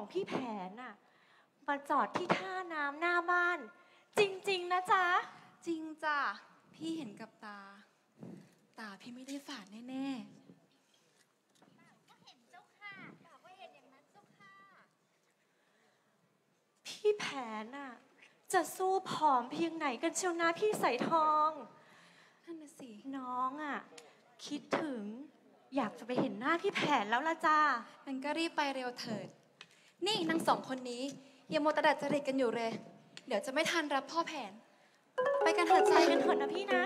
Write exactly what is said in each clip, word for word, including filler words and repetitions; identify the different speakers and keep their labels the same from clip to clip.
Speaker 1: ของพี่แผนน่ะมาจอดที่ท่าน้ำหน้าบ้านจริงๆนะจ๊ะ
Speaker 2: จริงจ้ะพี่เห็นกับตาตาพี่ไม่ได้ฝาดแน่
Speaker 3: ๆก็เห็นเจ้าค่ะต่าก็เห็นอย่างนั้นเจ้าค่ะ
Speaker 1: พี่แผนน่ะจะสู้ผอมเพียงไหนกันเชียวนะพี่สายทอง
Speaker 2: นั่นน่ะสิ
Speaker 1: น้องอ่ะคิดถึงอยากจะไปเห็นหน้าพี่แผนแล้วละจ้า
Speaker 2: งั้นก็รีบไปเร็วเถิดนี่นางสองคนนี้อย่าโมวแต่ดัดจริตกันอยู่เลยเดี๋ยวจะไม่ทันรับพ่อแผนไปกันเถิดใจ
Speaker 1: กันเถิดนะพี่นะ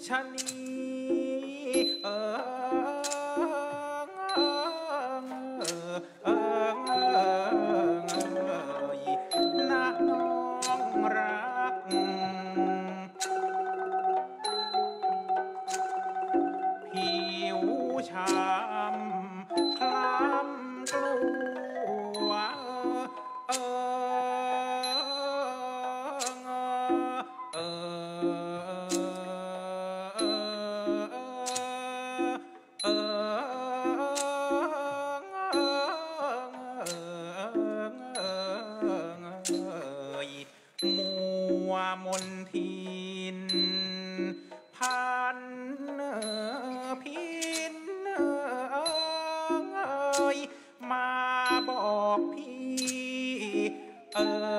Speaker 4: ชะนีเออเออนะน้องรักผิวช้ำคล้ำกลัวเออเออเออมัวมนทินพันพินเอ่ยมาบอกพี่เอ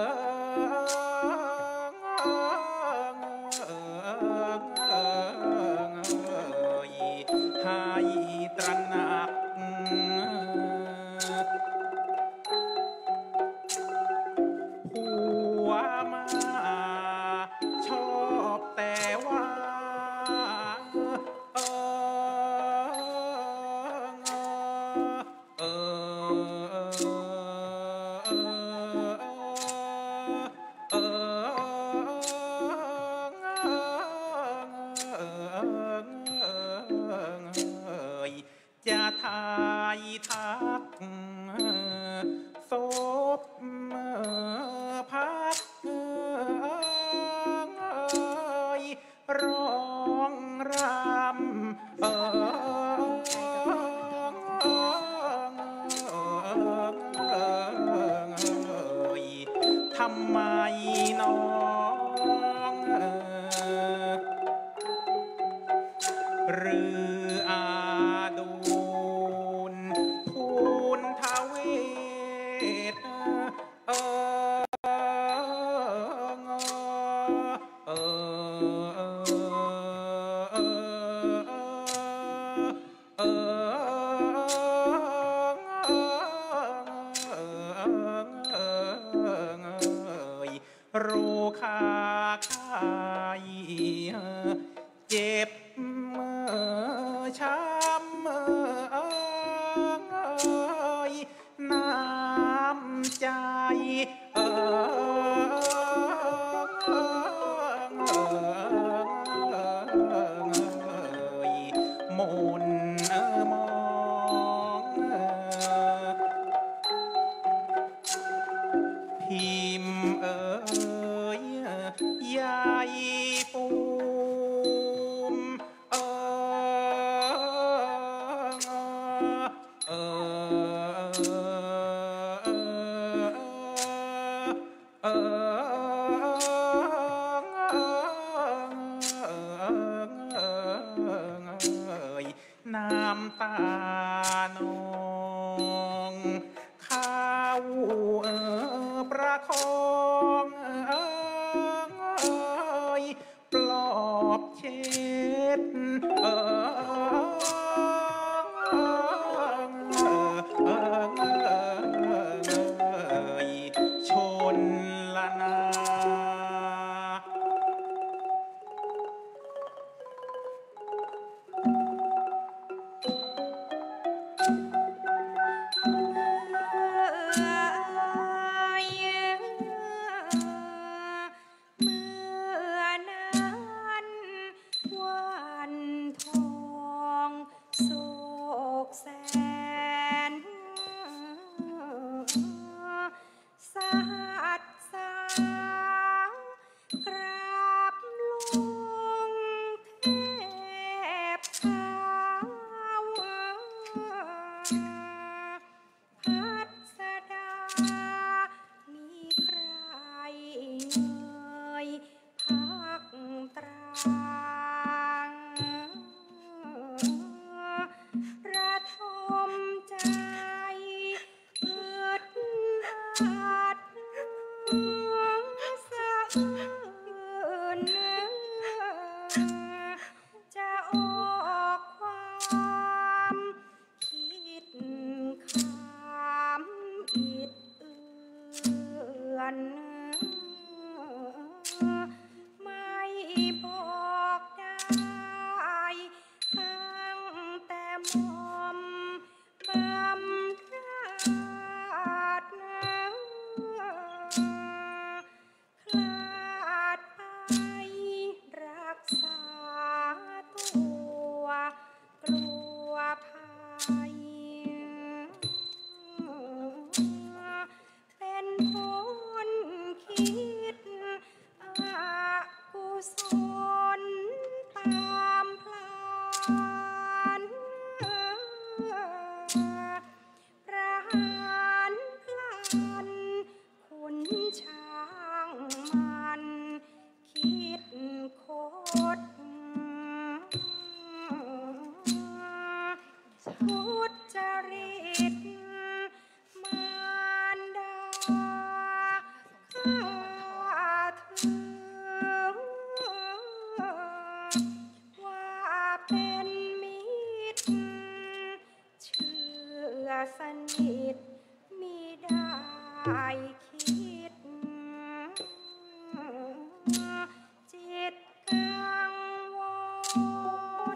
Speaker 4: อให้ตระหนักผัวมาชอบแต่ว่าเออเออจะทายทักศพพักร้องรำเออทำไมน้องหรืออาดูลทูลทเวศเออเออโรคาไข้เจ็บช้ำน้ำใจเออมนมองพิมพ์เอ๋ยยายปูมเออเออเออน้ำตานองข้าวเออประคองเออปลอบเช็ดเออชนละนา
Speaker 5: ดมิได้คิดจิตกังวล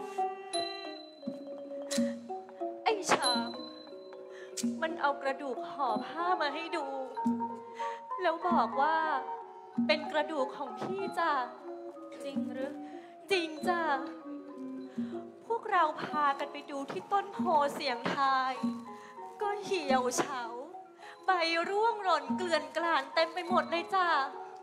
Speaker 1: ไอ้ช้างมันเอากระดูกห่อผ้ามาให้ดูแล้วบอกว่าเป็นกระดูกของพี่จ้ะจริงหรือจริงจ้ะพวกเราพากันไปดูที่ต้นโพเสียงทายก็เหี่ยวเฉาใบร่วงหล่นเกลื่อนกลาดเต็มไปหมดเลยจ้ะ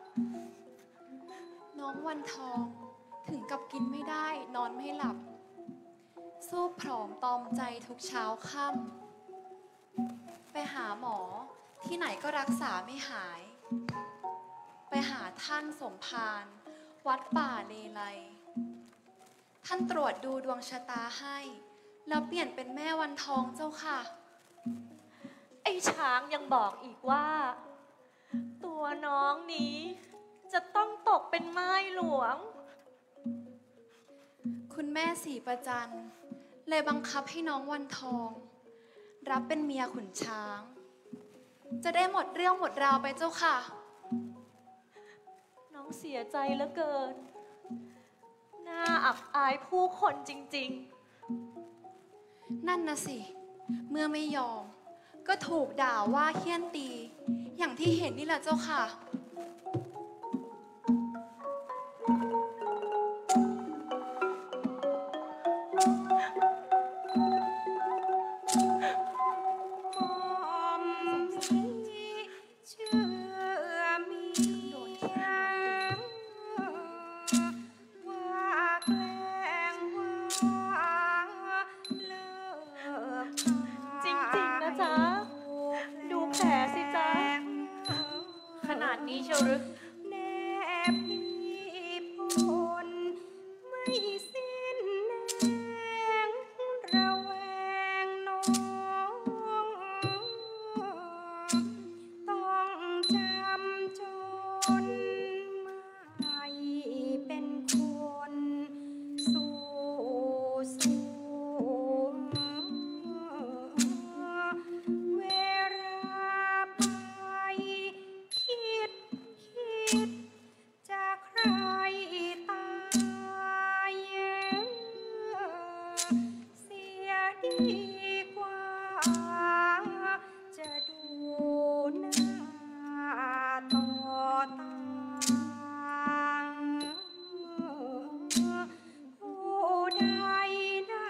Speaker 2: น้องวันทองถึงกับกินไม่ได้นอนไม่หลับสู้ผอมตอมใจทุกเช้าค่ำไปหาหมอที่ไหนก็รักษาไม่หายไปหาท่านสมภารวัดป่าเลไลท่านตรวจดูดวงชะตาให้แล้วเปลี่ยนเป็นแม่วันทองเจ้าค่ะ
Speaker 1: ไอ้ช้างยังบอกอีกว่าตัวน้องนี้จะต้องตกเป็นไม้หลวง
Speaker 2: คุณแม่ศรีประจันเลยบังคับให้น้องวันทองรับเป็นเมียขุนช้างจะได้หมดเรื่องหมดราวไปเจ้าค่ะ
Speaker 1: น้องเสียใจเหลือเกินน่าอับอายผู้คนจริง
Speaker 2: ๆนั่นนะสิเมื่อไม่ยอมก็ถูกด่าว่าเหี้ยนตีอย่างที่เห็นนี่แหละเจ้าค่ะ
Speaker 1: นี้เชียวหรือ
Speaker 5: แนบพี่พลไม่สิ้นแรงระแวงน้องต้องจำจนไม่เป็นคนสู้สู้เวลาไปคิดจะใครตายเสียดีกว่าจะดูหน้าต่อตาผู้ใดได้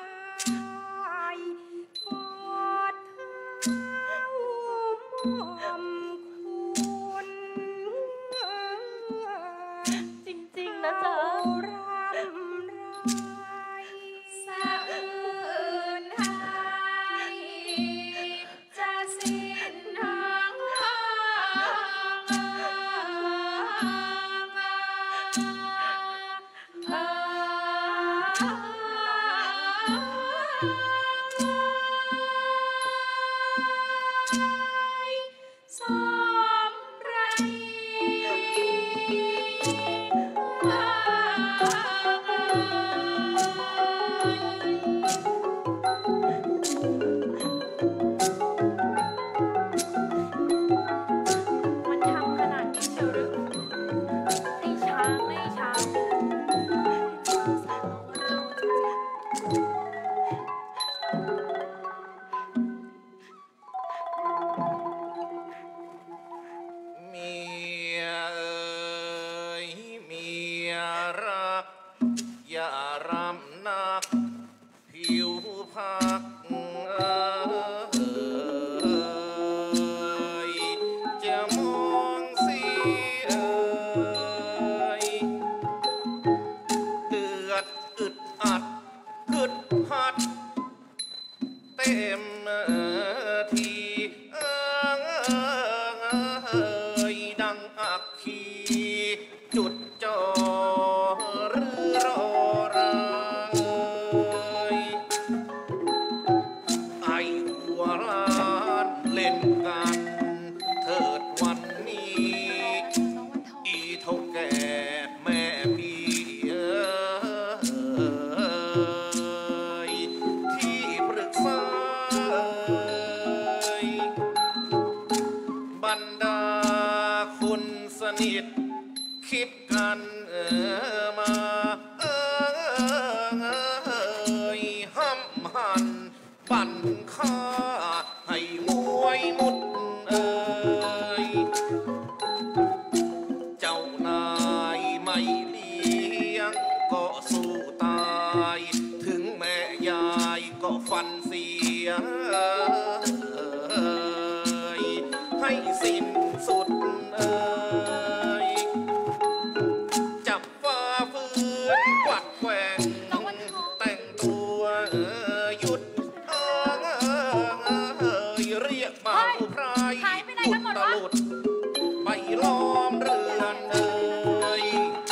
Speaker 5: กอดเท้าหม่อมคุณ
Speaker 1: จริงๆนะจ๊ะ
Speaker 5: รำไรสะอื่นหายจะสิ้นหางสมไร
Speaker 1: มันทำขนาดนี้เชียวหรือไอ้ช้างไอ้ช้าง
Speaker 4: เมียเอ่ยเมียรักอย่ารำนักผิวพักเอ่ยจะมองสิเอ่ยเดือดอึดอัดกึดหัดเต็มทีเอ่ยดังอักขีจุดจอหรือรอรังไอ้หัวล้านเล่นกันเถิดวันนี้อีเท่าแก่แม่พี่เอ่ยที่ปรึกษาเอ่
Speaker 6: ค่าให้มวยมุดเอ่ยเจ้านายไม่เลี้ยงก็สู้ตายถึงแม่ยายก็ฟันเสียให้สิ้นสุดเอ่ยจับฝ่าฝืนกวัดแกว่งแต่งตัวหยุดเอ่ยเรียกเบาพรายอุดตลุดไปล้อมเรือนเอ่ย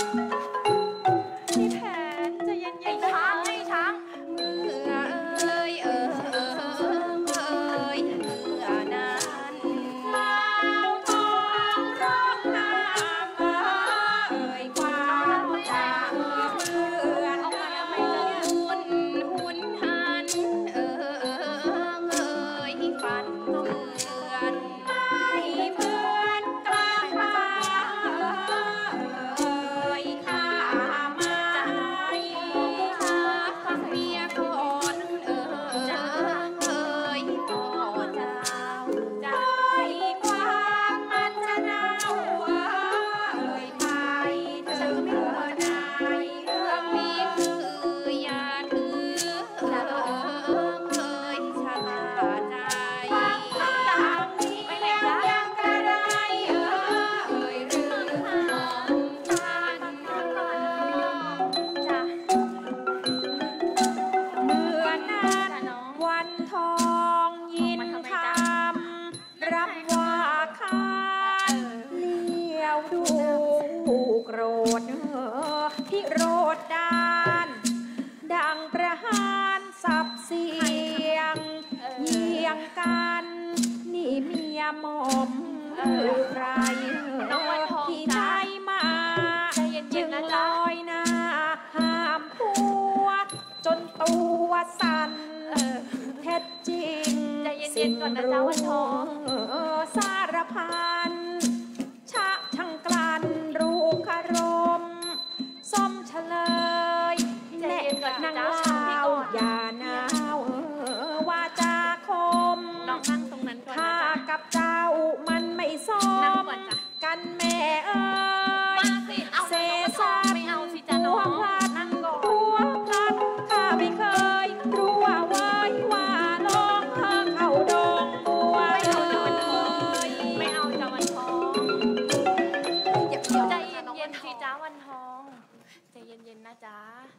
Speaker 1: พี่แผนใจะเย็นๆนะคะ
Speaker 5: ไอ้ช้างเมื่อเอ่ยเอ่ยเอ่ยเมื่อนานเล่าทองร้องนามเอ่ยความจากเพื่อนหุ่นหุ่นหันเอ่ยเอ่ยฟันเตือนให้เพื่อนกล้ามาเอ่ยข้ามาข้าฟังเมียก่อนเอ่ยเอ่ยพ่อเจ้าใจความมันจะเน่าเอ่ยไปฉันก็ไม่รู้นายเรื่องนี้คืออย่าถือเอ่ยชะลาใจจากนี้ยังยังกระไรเอ่ยหรือหอมท่านจ้ะ เมื่อนั้นวันทองยินคำรับว่าข้าเลี้ยวดูโกรธพิโรธดานดังประหารสับเสียงเยียงกันนี่เมียหม่อมใครที่ได้มาจึงลอยหน้าห้ามผัวจนตัวสั่นเท็จจริง
Speaker 1: ใจเย็นๆก่อนนะจ๊ะวันทอง
Speaker 5: สารพันชะช่างกลั่นรูปคารมส้มเฉลย
Speaker 1: ใจเย็นก่อน
Speaker 5: นาง
Speaker 1: นะ
Speaker 5: ล
Speaker 1: จ๊ะพี่
Speaker 5: าว
Speaker 1: ก่อน
Speaker 5: อย่าหนาวเออว่าจาคม
Speaker 1: น้องนั่งตรงนั้นก่อน
Speaker 5: ข้า
Speaker 1: นะจ๊ะ
Speaker 5: กับเจ้ามันไม่ส
Speaker 1: นั่ง
Speaker 5: ม
Speaker 1: ก่อนจ้ะ
Speaker 5: กันแม่เอ้ย
Speaker 1: มาสิเอา
Speaker 5: เส
Speaker 1: น้อง
Speaker 5: สั
Speaker 1: ไม่เอาสิจ๊ะน้อง
Speaker 5: พลัด
Speaker 1: นั่งก่อน
Speaker 5: หัวพลัดข้าไม่เคยรู้ว่าไว้ว่าลองทางเข้าดงบัว
Speaker 1: ไม่เอาจ้ะวันทองไม่เอาจ้ะวันทอง
Speaker 5: อย่าเกี่ยว
Speaker 1: ใจ
Speaker 5: นะน้อง
Speaker 1: เย็น
Speaker 5: วั
Speaker 1: ๆ
Speaker 5: ท
Speaker 1: สิ
Speaker 5: อง
Speaker 1: จ้าวันทองใจเย็นๆนะจ๊ะ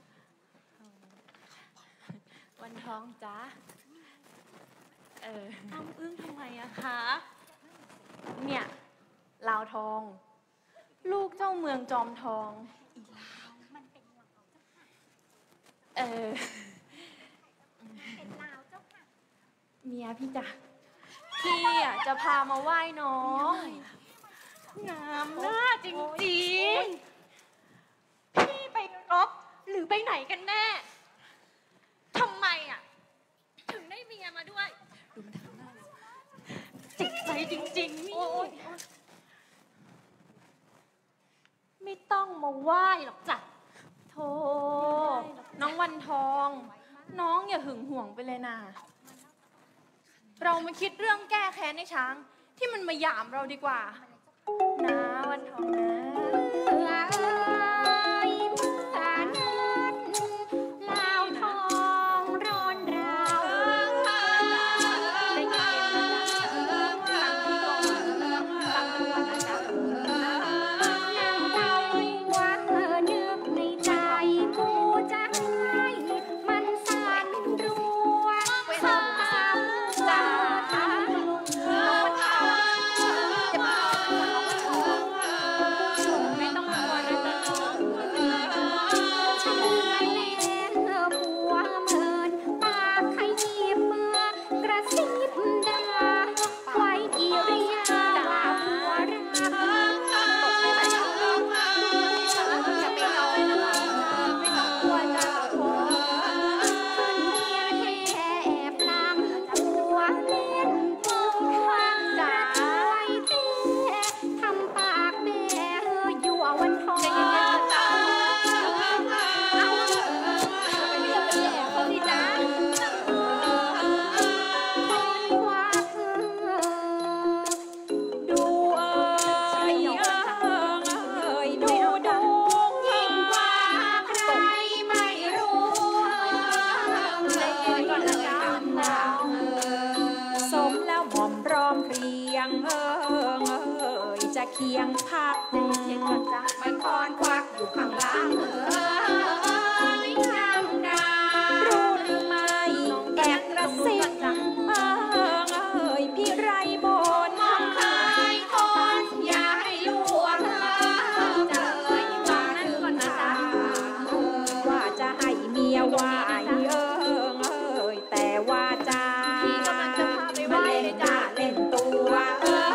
Speaker 1: วันทองจ๊ะเอออ้ำอึ้งทำไมอะคะ เนี่ยลาวทอง ลูกเจ้าเมืองจอมทองเออ
Speaker 3: เป็นลาวเจ้าค่ะ
Speaker 1: เมียพี่จ้ะพี่อ่ะจะพามาไหว้น้องงามหน้าจริงๆพี่ไปรบหรือไปไหนกันแน่ทำไมอ่ะถึงได้เมียมาด้วยจิตใจจริงๆนี่ไม่ต้องมาไหว้หรอกจ้ะโธ่น้องวันทอง น้องอย่าหึงหวงไปเลยนะเรามาคิดเรื่องแก้แค้นในช้างที่มันมาหยามเราดีกว่านะวันทองนะ
Speaker 3: เมื่อเอ่ยเมื่อนั้นลาวทองร้อนราวใจเย็นๆนะจ๊ะฟังพี่ก่อนฟังพี่ก่อนนะจ๊ะนั่งเดาว่าเธอนึกในใจกูจะให้มันสั่นรัวสามตาลุง
Speaker 5: จะมา
Speaker 3: เคียงพักใจเย็นๆก่อนจ้ะ
Speaker 5: มันคอนควักอยู่ข้างหล่างเออข้างดา
Speaker 3: รู้หรือไม่แอบกระซิบเออเอ่ยพี่ไรบน
Speaker 5: มองคายคนอย่าให้ลวงจะเอ่ยว่าถึงนะจ๊ะ
Speaker 3: ว่าจะให้เมียไหวเออเอ่ยแต่ว่าจะ
Speaker 1: พี่กำลังจะพาไปไหว้เลยจ้ะ
Speaker 3: เล่นตัวเออ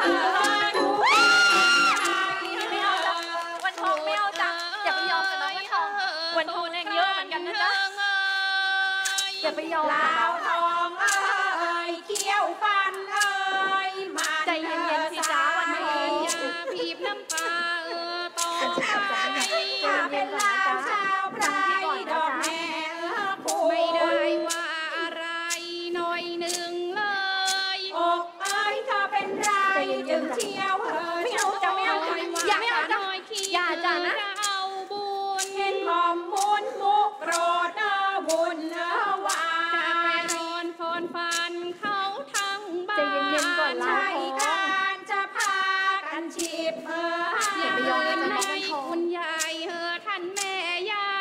Speaker 1: ไม่เอาจ้ะวันทองไม่เอาจ้ะอย่าไปยอมกับน้องวันทองวันทองแรงเยอะเหมือนกันนะจ๊ะอย่าไปยอม
Speaker 5: ลาวทองเอ้ยเขี้ยวฟันเอ้ยมา
Speaker 1: ใจเย็นๆสิจ๊ะวันทอง
Speaker 5: อย่าพีบน้ำตาเออต่อไปถ้าเป็นลาวชาวไพรดอกแม่ไม่ได้ว่าอะไรหน่อยหนึ่งเลยอกเอ้ยถ้าเป็นไรจึงเที่ยวเฮ้ย
Speaker 1: ไม่เอาจ้ะไม่เอาจ้ะอย่าไม่เอาจ้ะอย่าจ้ะนะ
Speaker 5: เอาบุญเห็นหอมมุนมุกโกรธเออบุญเออว่าจะไปรอนฟอนฟันเขาทั้งบ้าน
Speaker 1: ใจเย็นๆก่อนลาวทอง
Speaker 5: ใช่การจะพากันชีพเออ
Speaker 1: อย่าไปยอมกันนะน้องวันทอง
Speaker 5: คุณยายเออท่านแม่ยาย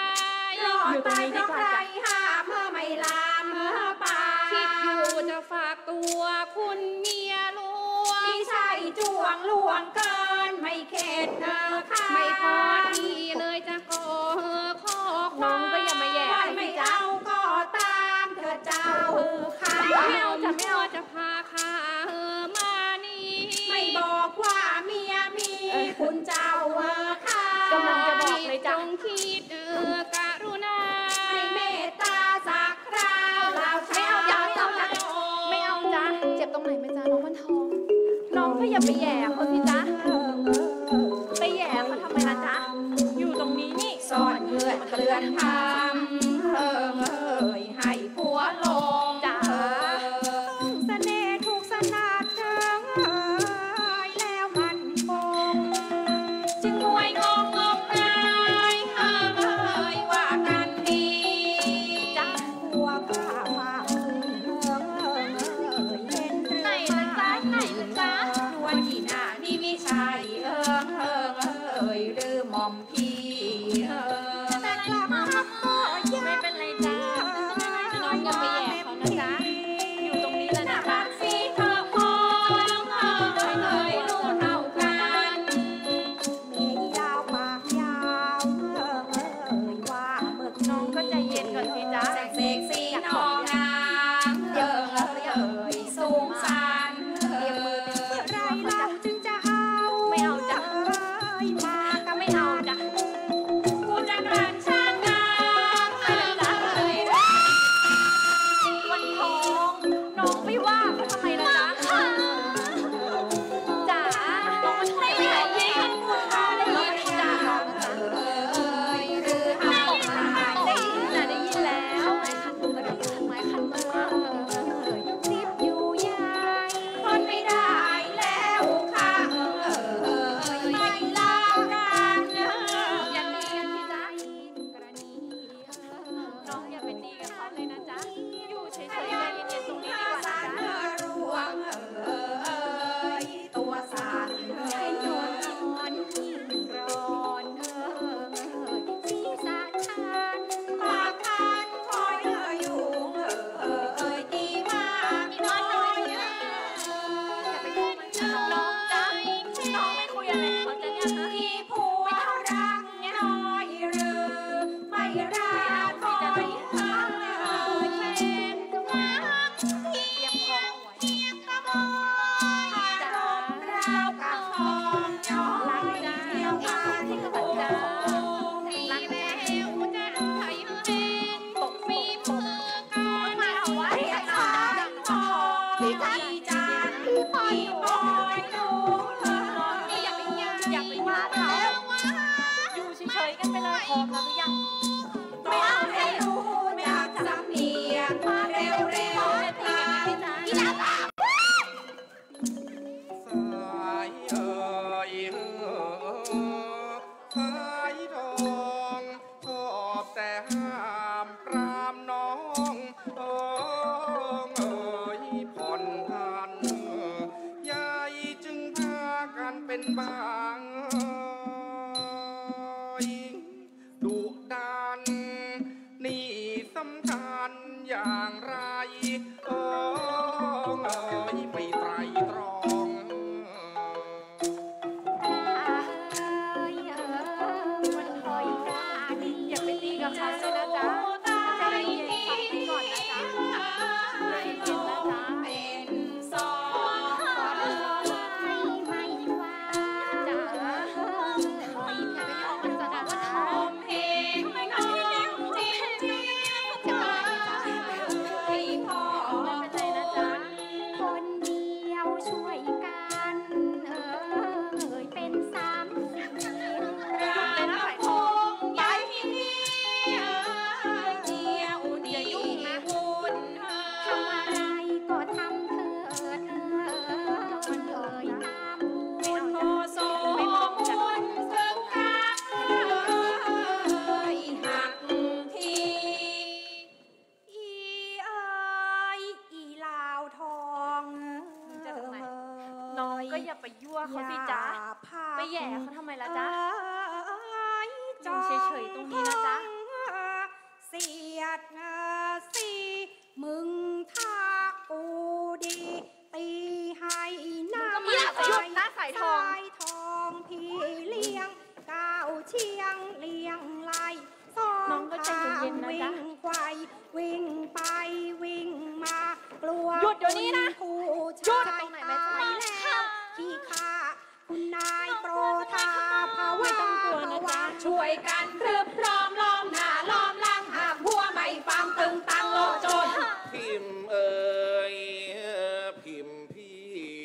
Speaker 1: อยู่ตรงนี้ดีกว่าจ้ะ
Speaker 5: ห้ามเออไม่ลามเออป่าคิดอยู่จะฝากตัวคุณเมียหลวงไม่ใช่จวงหลวงเกินไม่เข็ดเออค่ะไม่พอทีเลยจะขอเออขอควา
Speaker 1: น้องก็อย่ามาแย่
Speaker 5: ไม่
Speaker 1: สิ
Speaker 5: ไม่
Speaker 1: จ๊ะ
Speaker 5: เอาก็ตามเธอเจ้าค่ะ
Speaker 1: ไม่เอาจ้ะไม่เอา
Speaker 5: จะพาข้าเออมานี่ไม่บอกว่าเมียมีคุณเจ้าเออค่ะ
Speaker 1: กำลังจะบอกเลยจ้ะ
Speaker 5: จงคิดเออกรุณาให้เมตตาสักคราวเรา
Speaker 1: ไม่เอาจ้ะไม่เอาจ้ะไม่เอาจ้ะ
Speaker 2: เจ็บตรงไหนไหมจ๊ะน้องวันทอง
Speaker 1: น้องก็อย่าไปแย่เขาสิจ๊ะไปแย่เขาทำไมล่ะจ๊ะอยู่ตรงนี้นี่
Speaker 5: สอนเงื่อนเกลื่อนทำเออเอยให้ผัวลง
Speaker 1: จ้ะ
Speaker 5: เสน่ห์ถูกสนาดเชิงเอยแล้วมันคงจึงงวยงงงงงายเออเอยว่ากันดีจ้ะผัวข้ามาเออเอยเห็นหรือ
Speaker 1: ไหนล่ะจ๊ะไหนล่ะจ๊ะ
Speaker 5: นวลที่หน้านี่ไม่ใช่เออเออเอยหรือหม่อมพี่เออแต่กลับมาก็ยัง
Speaker 1: ไม่เป็นไรจ้ะน้องอย่าไปแย่เขานะจ๊ะอยู่ตรงนี้แล้ว
Speaker 5: น่า
Speaker 1: นะจ๊ะ
Speaker 5: รักสิเธอพอเออเอยรู้เท่ากันเมยยาวปากยาวเออเอยว่าเมื่อ
Speaker 1: น้องก็ใจเย็นก่อนสิจ๊ะ
Speaker 5: แสกเสกสีนองนางเออเอยสูงสันเออเมื่อไรเราจึงจะเอา
Speaker 1: ไม่เอาจ้ะ
Speaker 5: เอยมาก็
Speaker 1: ไม่
Speaker 5: ไม่
Speaker 1: เอา
Speaker 5: เอา
Speaker 1: จ้ะ
Speaker 5: กูจะกรันช่างงามเออเอย
Speaker 1: วันทองน้องไม่ว่าเขาทำไมล่ะจ๊ะจ๋าน้องมันไม่ไหวจริงได้ยินจ้ะ
Speaker 5: เออเอยหรือห้าตกลาย
Speaker 1: ได้ยินนะได้ยินแล้ว
Speaker 2: ไม้ขันมือ
Speaker 5: ซิบอยู่ยายทนไม่ได้แล้วค่ะเออเอยไม่ลากันเออ
Speaker 1: อย่าตีกันสิจ๊ะน้องอย่าไปตีกับเขาเลยนะจ๊ะอยู่เฉยๆใจเย็นๆตรงนี้ดีกว่านะ
Speaker 5: สาร
Speaker 1: จ๊ะ
Speaker 5: รวงเออเอยตัวสารให้นวลนวลยิ่งร้อนเออศีรษะทานปากทานคอยเอออยู่เออเอยดีมากน้อยเออ
Speaker 1: อย่าไปยุ่งมันจ้ะน้องจ๊ะน้องไม่คุยอะไรกับเขาจะเนี่ยฮะ
Speaker 5: ที่ผัวรักน้อยหรือไม่รักคอยเออเป็นรักที่เพียงกระมองอารมณ์ราวกับทองย้อยเที่ยวพาที่กระจามีแววจะไทยเห็นตกมีมือการมาเอาไว้ขายทองที่จานที่ปอยดูเธออย่าไปอย่าไปว่าเขา
Speaker 1: อยู่เฉยๆกันไปเลยพร้อมแล้วหรือยัง
Speaker 5: ไม่เอาให้รู้จากสำเนียงมาเร็วเร็วตาอีน้ำตา
Speaker 6: สายเอ่ยสายทองชอบแต่ห้ามปรามน้องเอ่ยผ่อนพันยายจึงพากันเป็นบ้าอย่างไรเออเอยไม่ไตรตรอง
Speaker 3: เอ้ยเออมันคอยกันอย่าไปตีกับเขาเลยนะจ๊ะใจเย็นฟังไปก่อนนะจ๊ะใจเย็นนะจ๊ะเป็นสองไม่ไม่ว่าจ๋าคอยอย่าไปยอมมันจะว่าทอมเพลงไม่น้องจริงจริงจะไปให้พ่อไม่เป็นไรนะจ๊ะคนเดียวช่วยกันเออเป็นสามสี่รักคงใหญ่เดียวนี่วุ่นทำอะไรก็ทำเถิดมันเอ่ยตามบุญโมโซมุนซึ่งกันหักทีอีเอ้ยอีลาวทองน้องก็อย่าไปยั่วเขาสิจ๊ะไปแย่เขาทำไมล่ะจ๊ะอยู่เฉยๆตรงนี้นะจ๊ะเสียดสิมึงถ้ากูดีตีให้หน้ามึงก็มีหยุดนะสายทองสายทองพี่เลี้ยงก้าวเชียงเลี้ยงไล่สองข้างวิ่งควายวิ่งไปวิ่งมากลัวหยุดเดี๋ยวนี้นะผู้ชายตายแล้วขี้ข้าคุณนายโปรธาภาวะภาวะช่วยกันพรึบพร้อมล้อมหน้าล้อมหลังหากหัวไม่ฟังตึงตังโลโจน
Speaker 6: พิมพ์เอ่ยพิมพ์พี่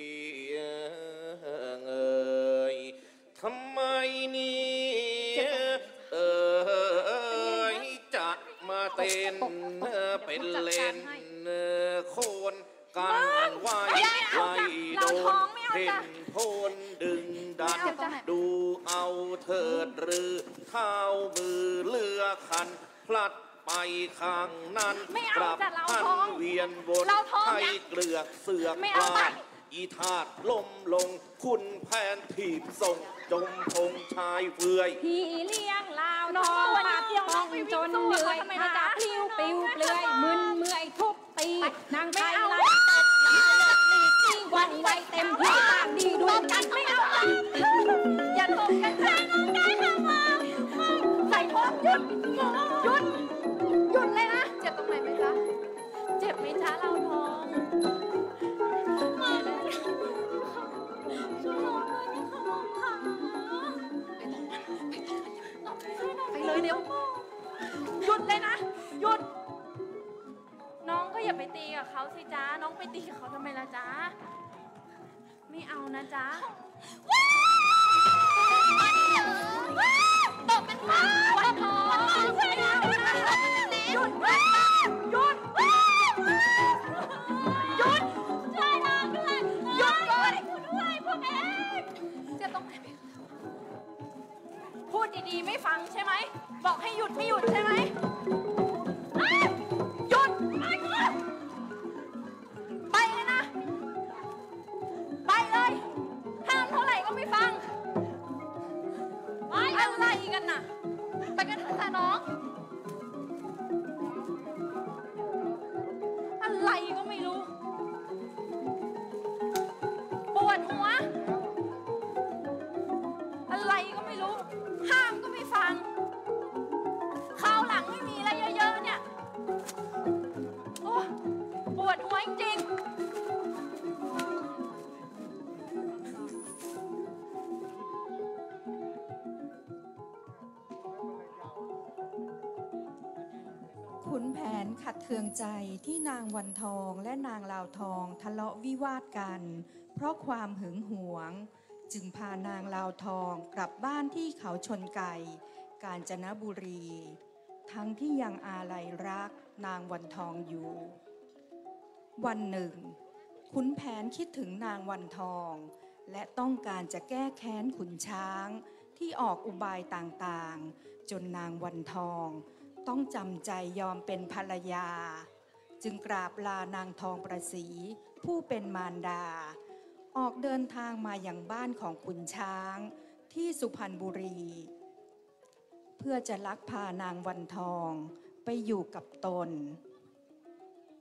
Speaker 6: เอ่ยทำไมนี่เอ่ยจัดมาเต้นเป็นเล่นโคนกันไว้ไล่โดนเพ่นโพนดึงดันดูเอาเถิดหรือเท้ามือเลือคันพลัดไปข้างนั้นกลับพันเวียนวนไทยเกลือกเสือกปลาอีธาตุล้มลงคุณแผนถีบส่งจมพงชายเฟือย
Speaker 3: พี่เลี้ยงลาวน้องมาต้องจนเหนื่อยขาพลิ้วปิวเปลือยมึนเมื่อยทุบตีนางไทยไล่ตบลายหลีกที่วันไวเต็มที่ตามดีดูกันไม่เอาอย่าตบกันใส่น้องได้ทำมาใส่ทองหยุดหยุดหยุดเลยนะเจ็บตรงไหนไหมจ๊ะเจ็บไหมจ๊ะเราทองไปเลยเดี๋ยวหยุดเลยนะหยุดน้องก็อย่าไปตีกับเขาสิจ๊ะน้องไปตีกับเขาทำไมล่ะจ๊ะไม่เอานะจ๊ะตบเป็นพันวันทองไม่เอานะหยุดหยุดหยุดช่วยน้องด้วยหยุดก่อนด้วยพวกเองจะต้องไหนพูดดีๆไม่ฟังใช่ไหมบอกให้หยุดไม่หยุดใช่ไหมหยุดไปเลยนะไปเลยห้ามเท่าไหร่ก็ไม่ฟังอะไรกันน่ะไปกันเถอะจ้ะน้องอะไรก็ไม่รู้ปวดหัวอะไรก็ไม่รู้ห้ามก็ไม่ฟังคราวหลังไม่มีอะไรเยอะๆเนี่ยโอ้ปวดหัวจริงๆ
Speaker 7: ขุนแผนขัดเคืองใจที่นางวันทองและนางลาวทองทะเลาะวิวาทกันเพราะความหึงหวงจึงพานางลาวทองกลับบ้านที่เขาชนไก่กาญจนบุรีทั้งที่ยังอาลัยรักนางวันทองอยู่วันหนึ่งขุนแผนคิดถึงนางวันทองและต้องการจะแก้แค้นขุนช้างที่ออกอุบายต่างๆจนนางวันทองต้องจำใจยอมเป็นภรรยาจึงกราบลานางทองประศรีผู้เป็นมารดาออกเดินทางมาอย่างบ้านของขุนช้างที่สุพรรณบุรีเพื่อจะลักพานางวันทองไปอยู่กับตน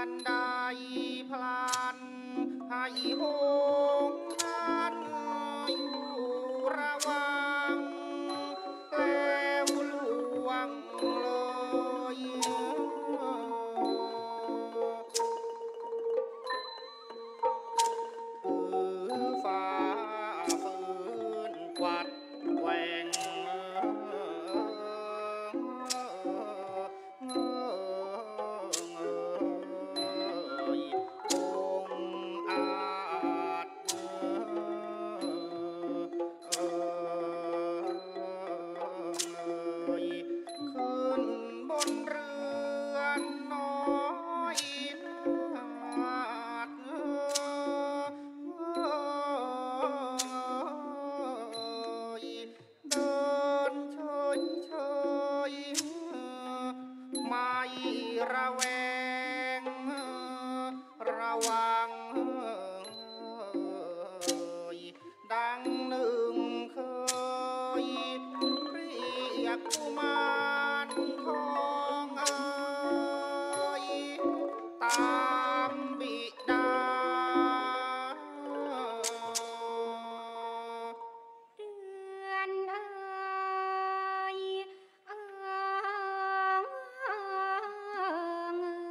Speaker 6: นใดพลันให้หงนั้นอยู่ระวังแล้วลวงเลยคือฟ้าฝืนกวัดแกว่งระแวงระวังดังหนึ่งเคยเรียกกุมารทองเอ๋ยตามบิดา
Speaker 3: เดือนเอ๋ยเอ๋ย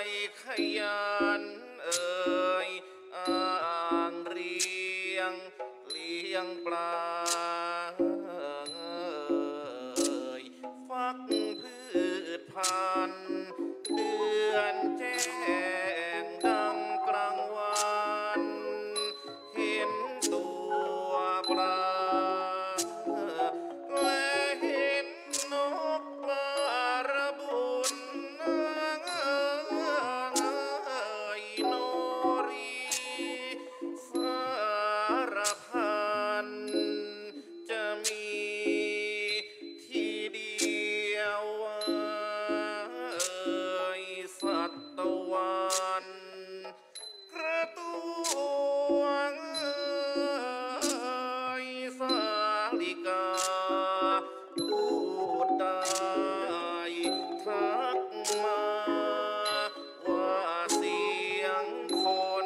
Speaker 6: ขยันเอ่ยอ่างเรียงเลี้ยงปลาเอ่ยฟักพืชพันธุ์เดือนแจ้งดังกลางวันเห็นตัวปลาและเห็นนกปลาระบุนโนรีสารพันจะมีที่เดียวสัตวันกระตัวสาลิกาพูดได้ทักมาว่าเสียงคน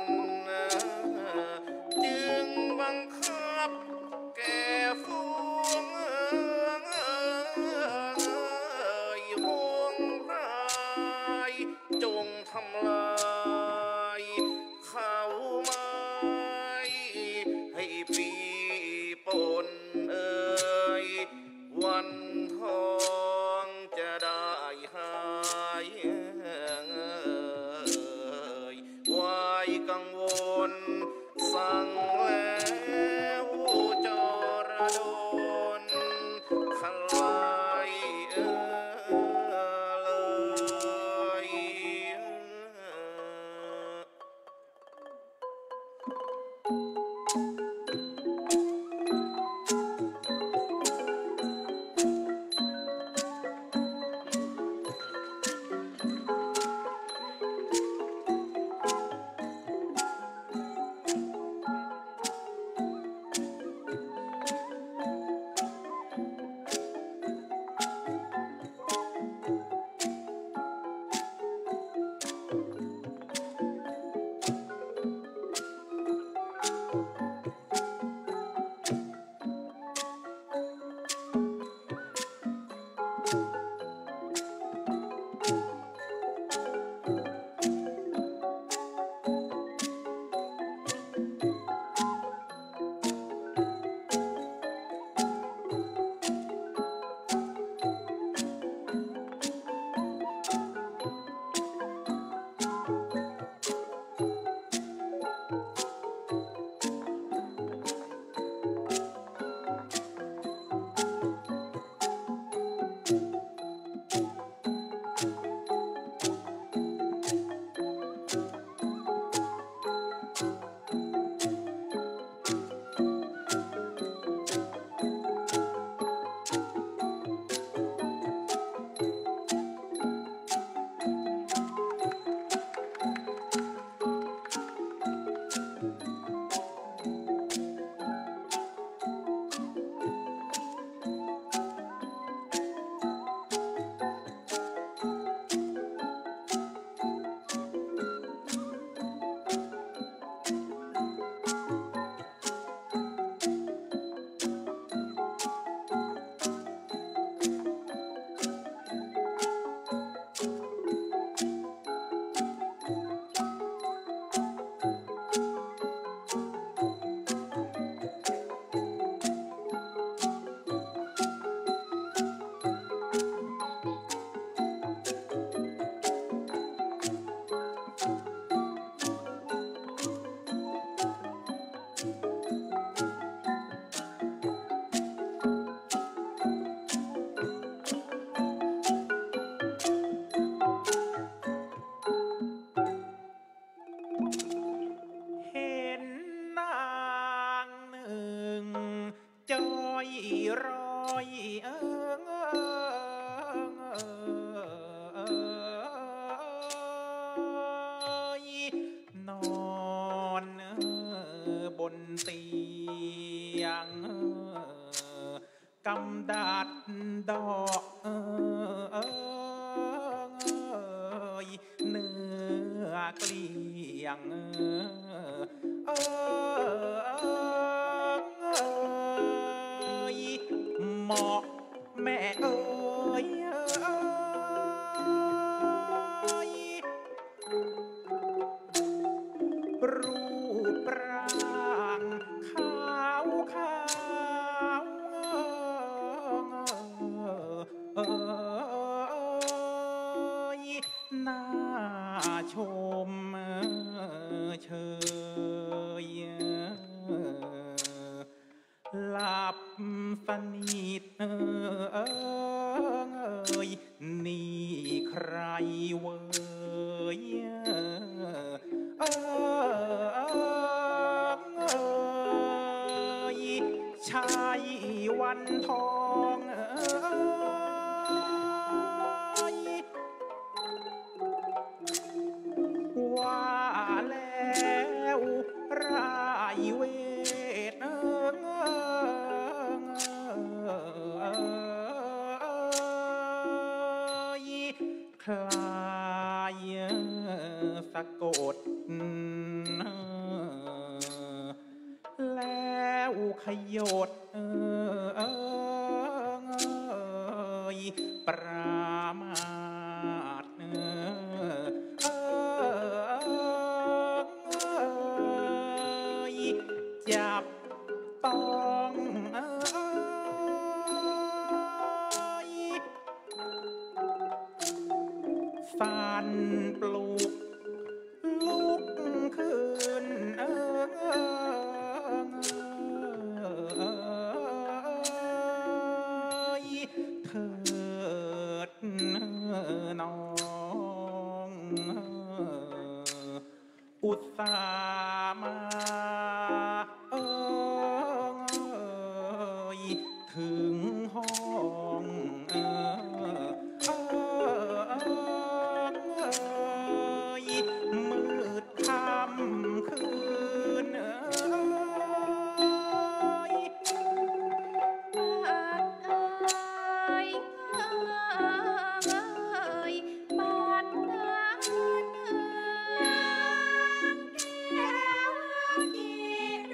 Speaker 6: จึงบังคับแก่ฝูงหงพรายจงทำลายเขาไม้ให้ปีปนเอ่ยวันทองจะได้หายเอ่ยวายกังวลสั่งแล้วจรดนขลายเอ่ย
Speaker 4: กำดัดดอกเอ่ยเนื้อเกลี้ยงเอ่ยเหมาะแม่เอ่ยชมเชยหลับสนิทเอ่ยนี่ใครเว้ยเอยชายวันทองว่าแล้วรายเวทคลายสะกดแล้วขยดปรามาทจับต้องฟันปลุกลุกขึ้นเถิดน้องอุตส่าห์มาเอ่ยถึงห้องเอ่ยมืดค่ำคืนเอ่ย
Speaker 5: เอ่ยเอ่ยบานนั้นนางแก้วกี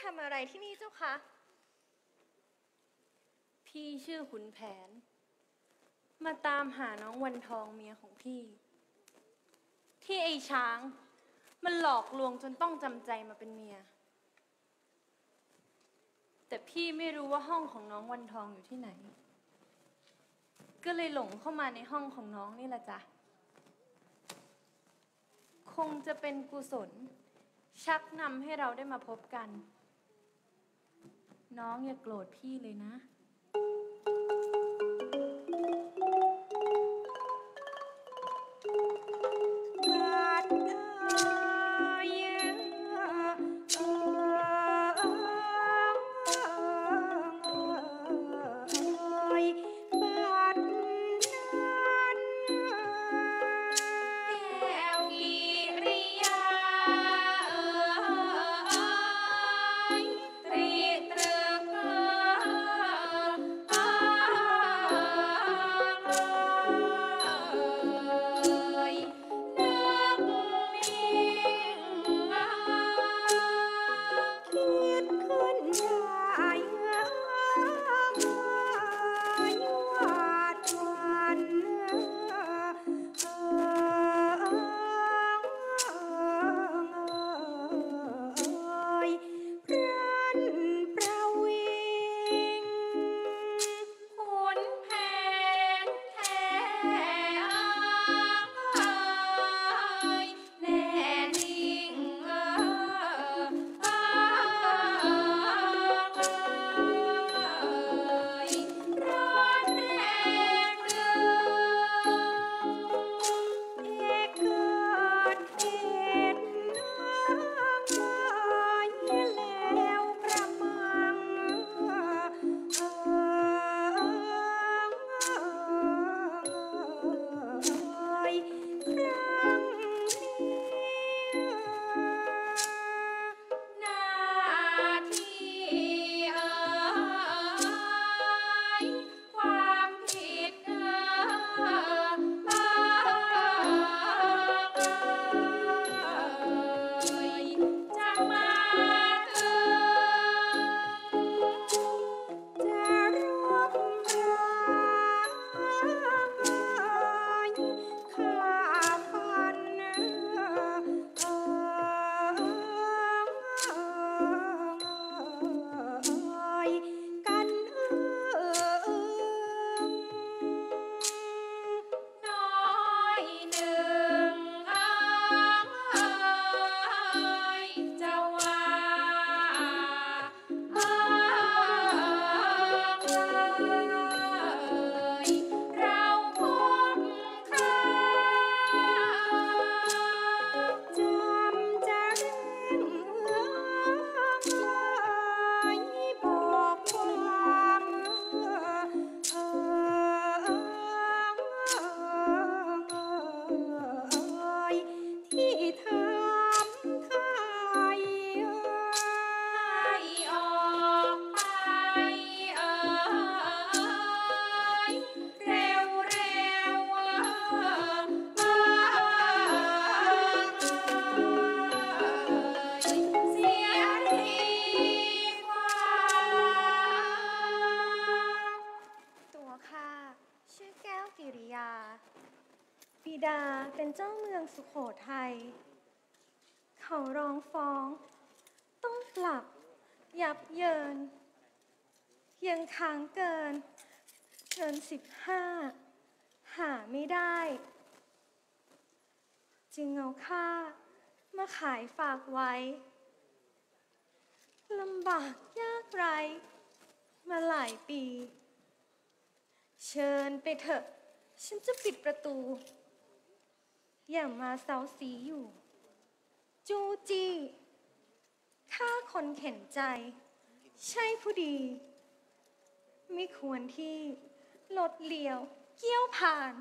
Speaker 1: ทำอะไรที่นี่เจ้าคะ
Speaker 5: พี่ชื่อขุนแผน มาตามหาน้องวันทองเมียของพี่ ที่ไอ้ช้างมันหลอกลวงจนต้องจำใจมาเป็นเมีย แต่พี่ไม่รู้ว่าห้องของน้องวันทองอยู่ที่ไหน ก็เลยหลงเข้ามาในห้องของน้องนี่แหละจ้ะคงจะเป็นกุศลชักนำให้เราได้มาพบกัน น้องอย่าโกรธพี่เลยนะ
Speaker 1: บิดาเป็นเจ้าเมืองสุโขทัยเขาร้องฟ้องต้องปรับยับเยินยังค้างเกินเกินสิบห้าหาไม่ได้จึงเอาข้ามาขายฝากไว้ลำบากยากไรมาหลายปีเชิญไปเถอะฉันจะปิดประตูอย่ามาเซาซีอยู่จูจีฆ่าคนเข็นใจใช่ผู้ดีไม่ควรที่ลดเลี้ยวเกี้ยวผ่าน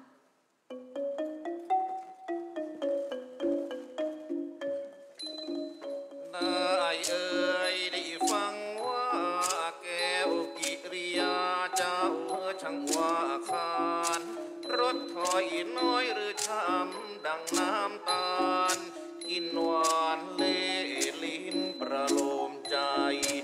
Speaker 6: ได้เอ่ยได้ฟังว่าแก้วกิริยาเจ้าช่างว่าคานรถถอยน้อยหรือช้ำดังน้ำตาลกินหวานเล่ลิ้นประโลมใจ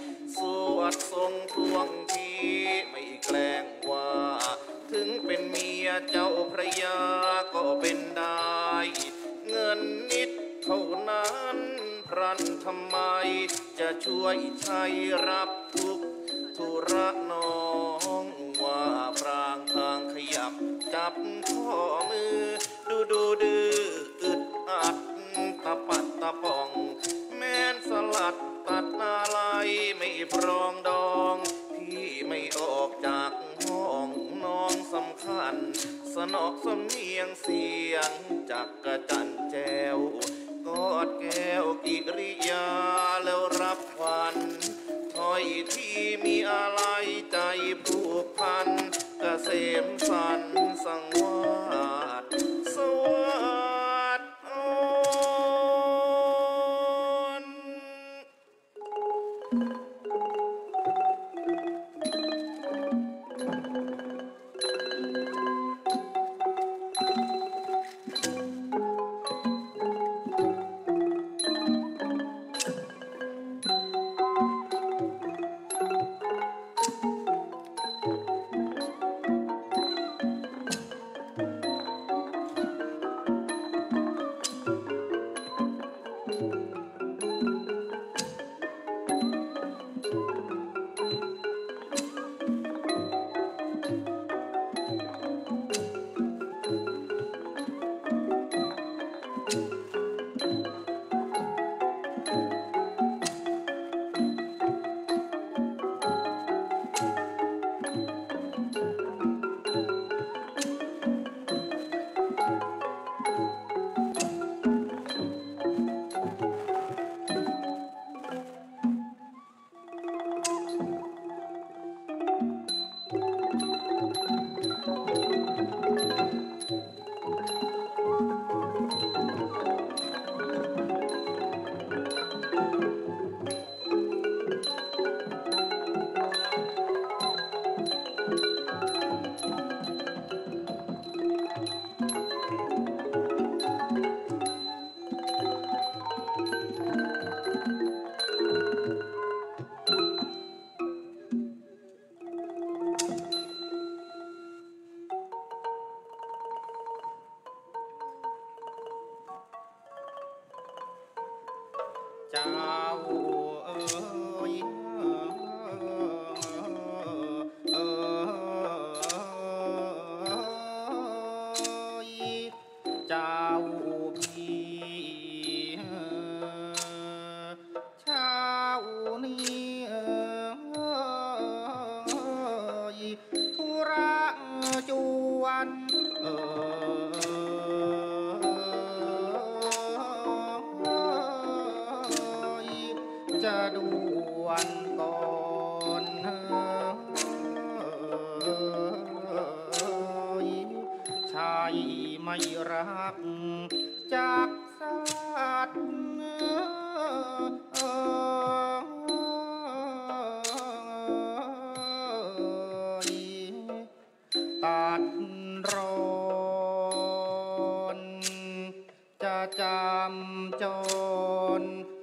Speaker 6: ใช่รับทุกธุระน้องว่าพรางทางขยับจับข้อมือดูดูดื้ออึดอัดตะปัดตะป่องแม้นสลัดตัดอะไรไม่ปรองดองพี่ไม่ออกจากห้องน้องสำคัญสนอกสำเนียงเสียงจากกระจันแจวกอดแก้วกิริยาแล้วรับควันถ้อยที่มีอะไรใจผูกพันเกษมสันต์สังวาสสวัสดิ์อ่อนเจ้าเอ๋ยเอ๋ยเจ้าพี่เช้านี้ธุระจวนเอ๋จะด่วนก่อนชายไม่รักจากสัตว์ตัดรอนจะจำจน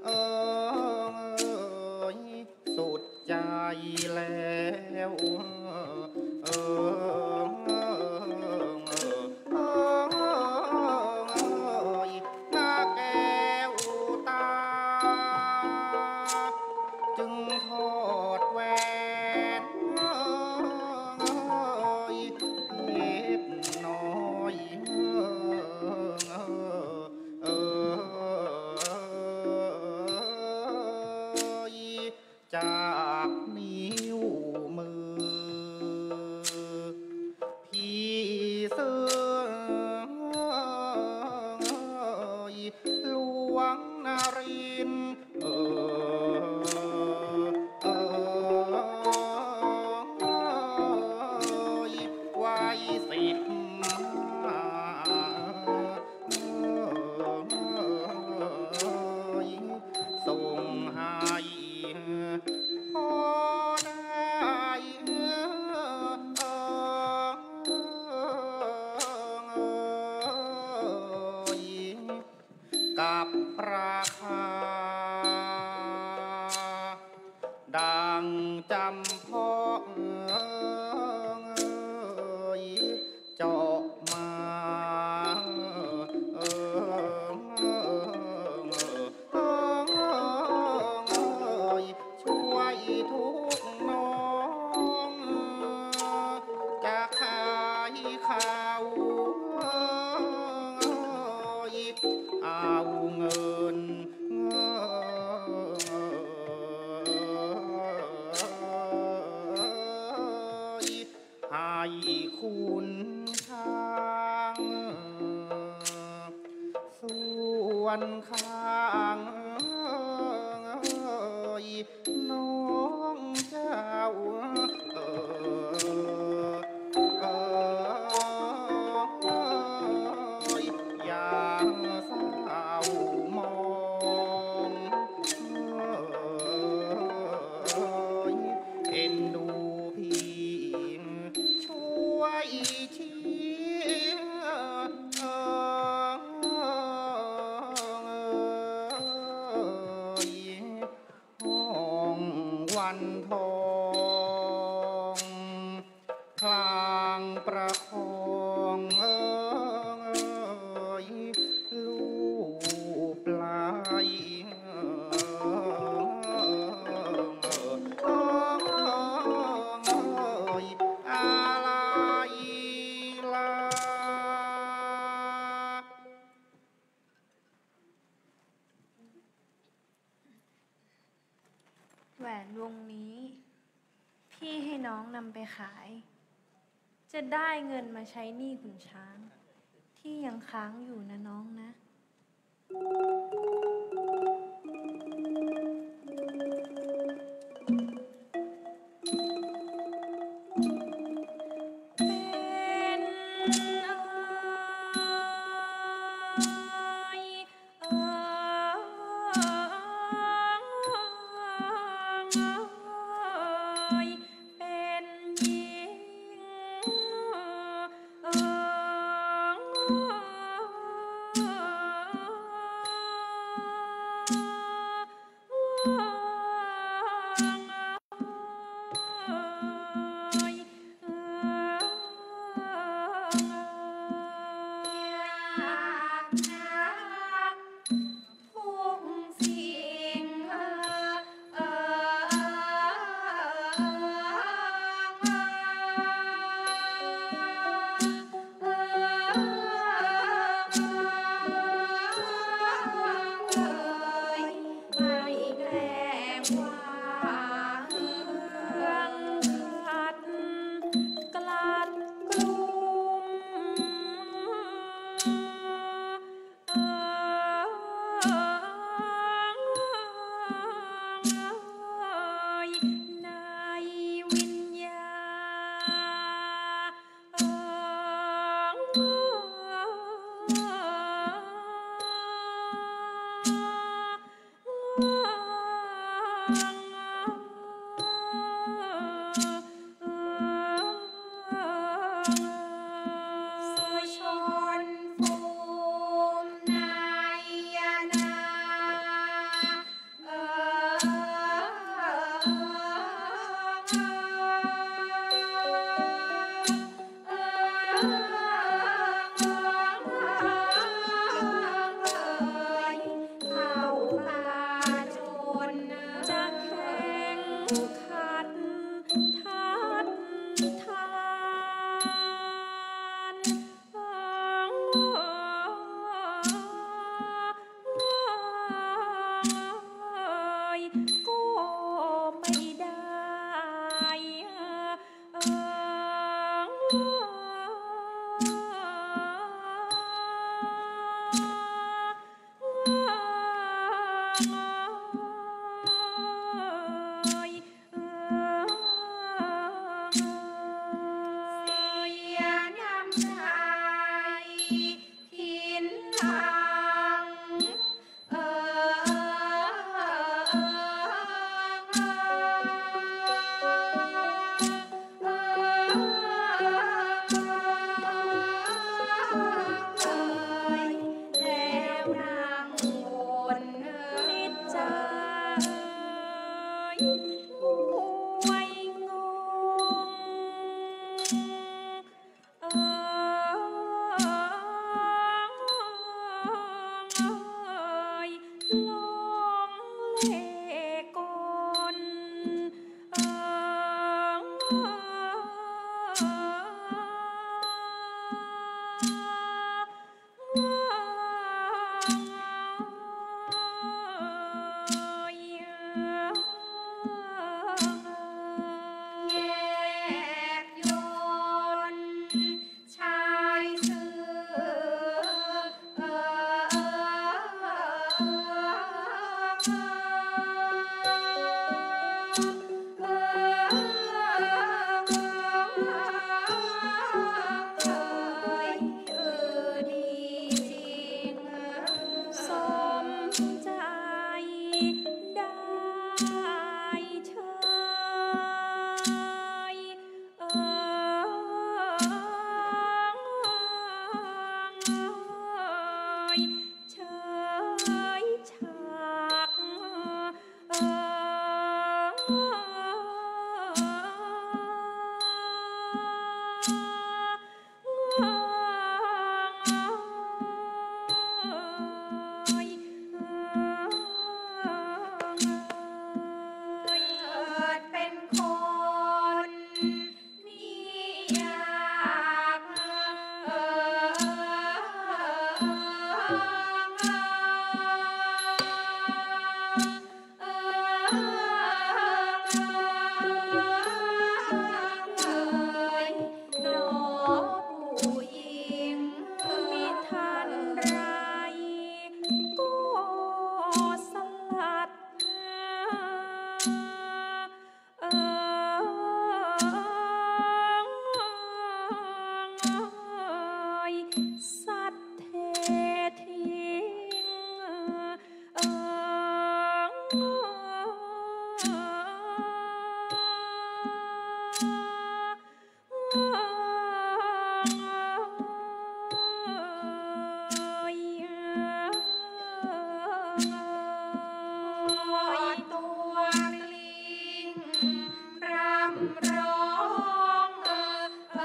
Speaker 6: สุดใจแล้วเออหน้าแก้วตาจึงทอดแหวนเล็บน้อยเออจากนิ้วมือพี่เสือหลวงนารินเออเออไว้สิบส่งให้พอได้กับราคาดังจำพ่อเจาะมาเออช่
Speaker 4: วนข้างน้องเจ้าเออเอออย่าเศร้ามองเอ็นดูพี่ช่วยชี้วันทองพลางประคองเอยลูกปลายอะไรล่ะ
Speaker 2: แหวนวงนี้ พี่ให้น้องนำไปขาย จะได้เงินมาใช้หนี้ขุนช้าง ที่ยังค้างอยู่นะน้องนะ
Speaker 1: เป็นอะไรเอ่ยเป็นหญิงเอ่ย
Speaker 3: อยากนักทุกสิ่งเอ่อเอ่ยไม่แกล้งว่าเรื่องขัดกลัดกลุ่มเอ่ยในวิญญาเอ่สุชนภูมินายนาเอ่ยเข้ามาจนจะแข่งขันทัดทานเอ่ยก็ไม่ได้เอ่ย เสียน้ำใจหินหลังเอ่ยแล้วนั่งบนนิจจาไว้งง เอ่ยลองเลกลเอ่ยสัตว์เททิ้งเอตัวกลิงรำร้องเออเอ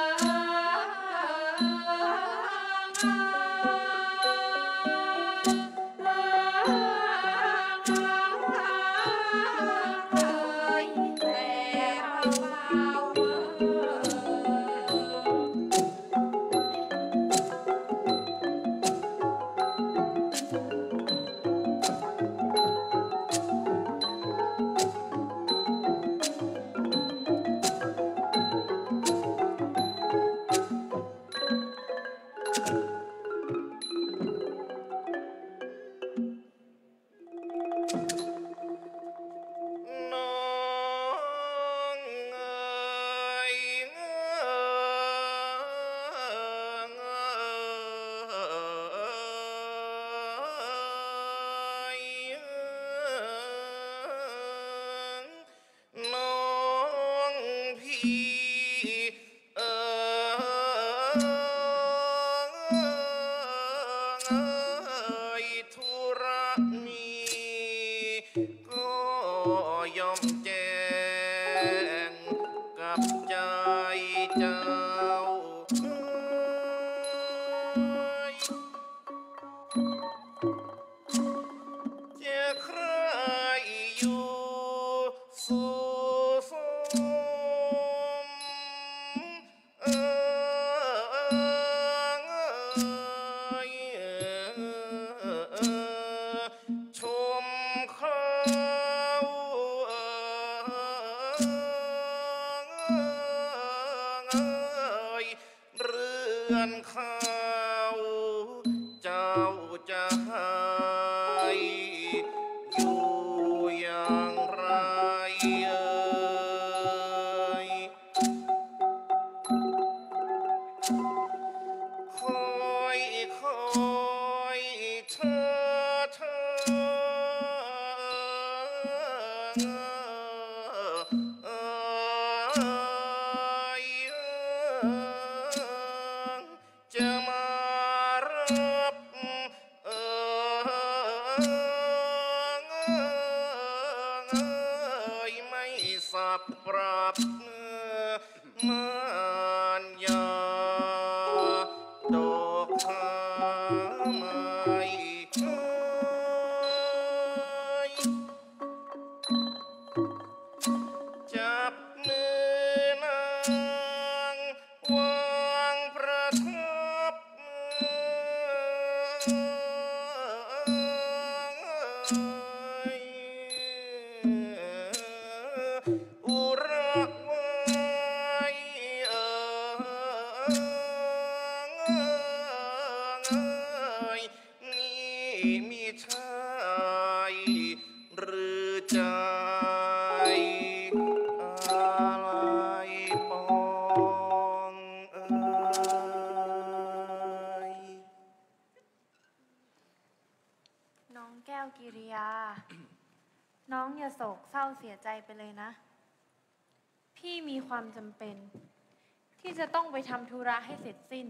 Speaker 3: น้องอย่าโศกเศร้าเสียใจไปเลยนะพี่มีความจำเป็นที่จะต้องไปทำธุระให้เสร็จสิ้น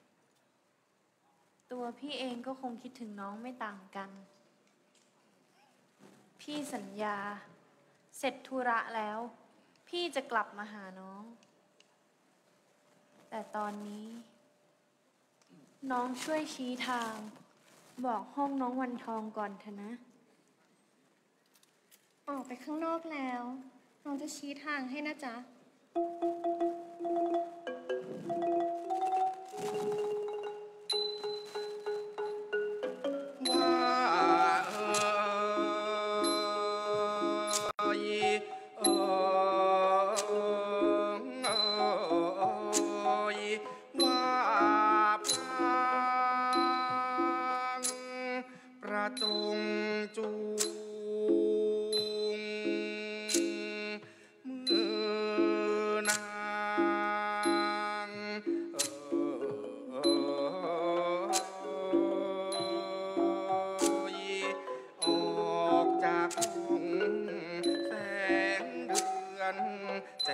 Speaker 3: ตัวพี่เองก็คงคิดถึงน้องไม่ต่างกันพี่สัญญาเสร็จธุระแล้วพี่จะกลับมาหาน้องแต่ตอนนี้น้องช่วยชี้ทางบอกห้องน้องวันทองก่อนเถอะนะ
Speaker 8: ออกไปข้างนอกแล้วน้องจะชี้ทางให้นะจ๊ะ
Speaker 6: ว่าเอ่ยเอ่ยว่าพังประจงจูเ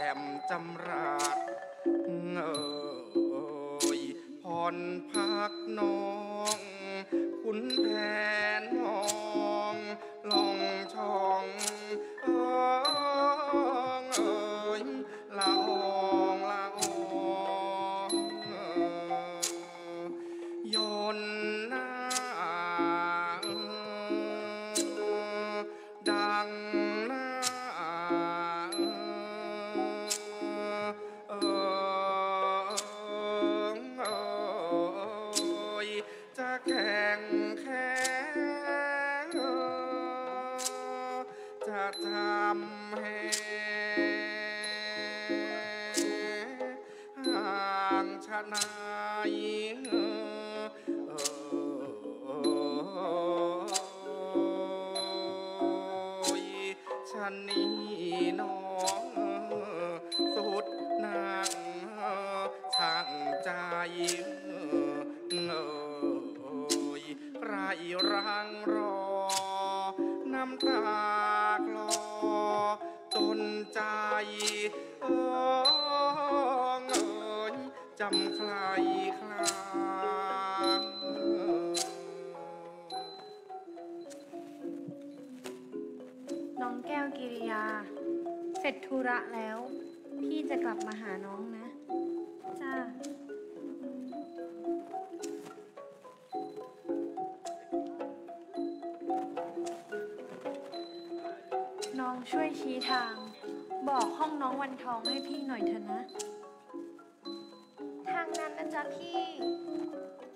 Speaker 6: มจำราดเอ่ยผ่อนพักน้องขุนแผนมองลองช่องเองเอ่ยละอองละอองโยนหน้าดังหน้าเออเอยจะแข่งแข่งจะทำให้ห่างชะนายฉันนี้น้องสุดนางช่างใจเอ่ยไรรังรอน้ำตาคลอจนใจเอ่ยจำใครคลาง
Speaker 8: น้องแก้วกิริยา เสร็จธุระแล้ว พี่จะกลับมาหาน้องนะ จ้า น้องช่วยชี้ทาง บอกห้องน้องวันทองให้พี่หน่อยเถอะนะ
Speaker 3: ทางนั้นนะจ๊ะพี่